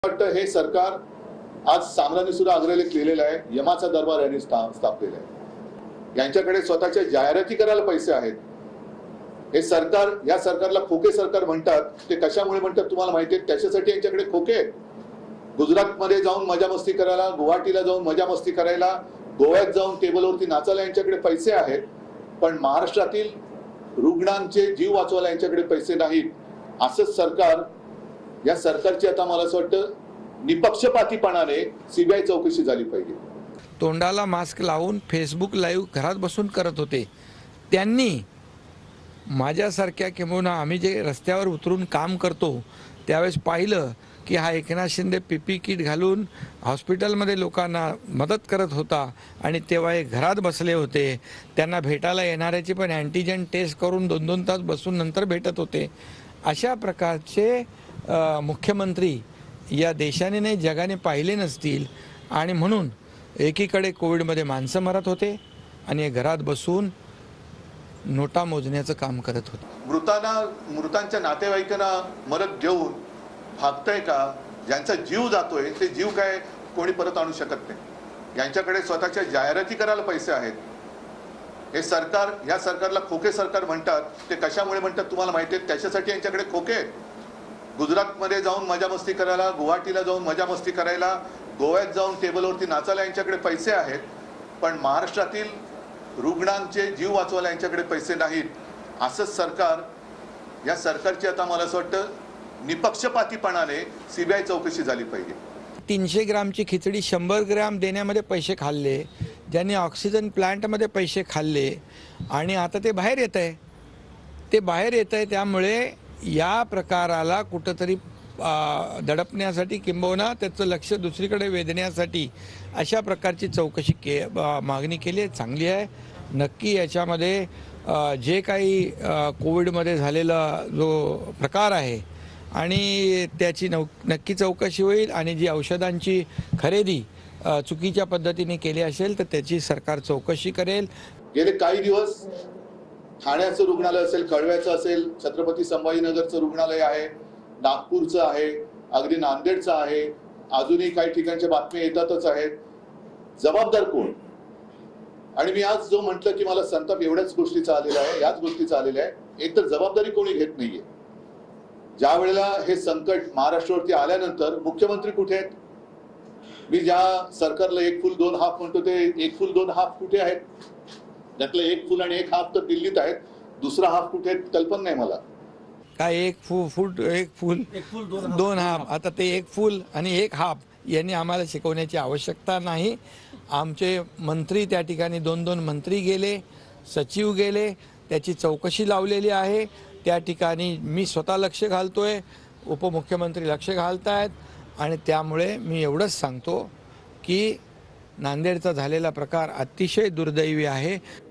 वाटतं हे सरकार आज सामनाने सुद्धा अग्रलेख लिहिलेला आहे, यमाचा दरबार यांनी स्थापलेला आहे। यांच्याकडे स्वतःच्या जाहिराती करायला पैसे आहेत। हे सरकार, या सरकारला खोके सरकार म्हणतात। ते कशामुळे म्हणतात तुम्हाला माहिती आहे? त्याच्यासाठी यांच्याकडे खोके आहेत। गुजरातमध्ये जाऊन मजा मस्ती करायला, गुवाहाटीला जाऊन मजा मस्ती करायला, गोव्यात जाऊन टेबलवरती नाचायला यांच्याकडे पैसे आहेत, पण महाराष्ट्रातील रुग्णांचे जीव वाचवायला यांच्याकडे पैसे नाहीत। असंच सरकार, या सरकारची आता मला असं वाटतं निपक्षपातीपणाने सीबीआय चौकशी झाली पाहिजे। तोंडाला मास्क लावून फेसबुक लाईव्ह घरात बसून करत होते। त्यांनी माझ्यासारख्या किंवा आम्ही जे रस्त्यावर उतरून काम करतो त्यावेळेस पाहिलं की हा एकनाथ शिंदे पीपी किट घालून हॉस्पिटलमध्ये लोकांना मदत करत होता आणि तेव्हा हे घरात बसले होते। त्यांना भेटायला येणाऱ्याची पण अँटीजन टेस्ट करून 2-2 तास बसून नंतर भेटत होते। अशा प्रकारचे मुख्यमंत्री या देशाने नाही जगाने पाहिले नसतील आणि म्हणून एकीकडे कोविडमध्ये माणसं मरत होते आणि घरात बसून नोटा मोजण्याचं काम करत होते। मृतांच्या नातेवाईकांना मदत देऊन भागतंय का? ज्यांचा जीव जातोय ते जीव काय कोणी परत आणू शकत नाही। यांच्याकडे स्वतःच्या जाहिराती करायला पैसे आहेत। हे सरकार, या सरकारला खोके सरकार म्हणतात। ते कशामुळे म्हणतात तुम्हाला माहिती आहे? त्याच्यासाठी यांच्याकडे खोके आहेत। गुजरातमध्ये जाऊन मजा मस्ती करायला, गुवाहाटीला जाऊन मजा मस्ती करायला, गोव्यात जाऊन टेबलवरती नाचायला यांच्याकडे पैसे आहेत, पण महाराष्ट्रातील रुग्णांचे जीव वाचवायला यांच्याकडे पैसे नाहीत। असंच सरकार, या सरकारची आता मला असं वाटतं निपक्षपातीपणाने सीबीआय चौकशी झाली पाहिजे। 300 ग्रामची खिचडी 100 ग्राम देण्यामध्ये पैसे खाल्ले, ज्यांनी ऑक्सिजन प्लांटमध्ये पैसे खाल्ले आणि आता ते बाहेर येत आहे। त्यामुळे या प्रकाराला कुठंतरी दडपण्यासाठी किंबहुना त्याचं लक्ष दुसरीकडे वेधण्यासाठी अशा प्रकारची चौकशी मागणी केली आहे। चांगली आहे। नक्की याच्यामध्ये जे काही कोविडमध्ये झालेला जो प्रकार आहे आणि त्याची नक्की चौकशी होईल आणि जी औषधांची खरेदी चुकीच्या पद्धतीने केली असेल तर त्याची सरकार चौकशी करेल। गेले काही दिवस ठाण्याचं रुग्णालय असेल, कळव्याचं असेल, छत्रपती संभाजीनगरचं रुग्णालय आहे, नागपूरचं आहे, अगदी नांदेडचं आहे, अजूनही काही ठिकाणच्या बातम्या येतातच आहेत। जबाबदार कोण? आणि मी आज जो म्हटलं की मला संताप एवढ्याच गोष्टीचा आलेला आहे, याच गोष्टीचा आलेला आहे। एक तर जबाबदारी कोणी घेत नाहीये। ज्या वेळेला हे संकट महाराष्ट्रावरती आल्यानंतर मुख्यमंत्री कुठे आहेत? मी ज्या सरकारला 1 फूल 2 हाफ म्हणतो ते 1 फूल 2 हाफ कुठे आहेत? त्यातलं 1 फूल आणि 1 हाफ तर दिल्लीत आहेत, दुसरा हाफ कुठे आहेत कल्पना नाही मला। काय 1 फूल 2 हाफ? आता ते 1 फूल आणि 1 हाफ यांनी आम्हाला शिकवण्याची आवश्यकता नाही। आमचे मंत्री त्या ठिकाणी 2-2 मंत्री गेले, सचिव गेले, त्याची चौकशी लावलेली आहे। त्या ठिकाणी मी स्वतः लक्ष घालतोय, उपमुख्यमंत्री लक्ष घालतायत आणि त्यामुळे मी एवढंच सांगतो की नांदेडचा झालेला प्रकार अतिशय दुर्दैवी आहे।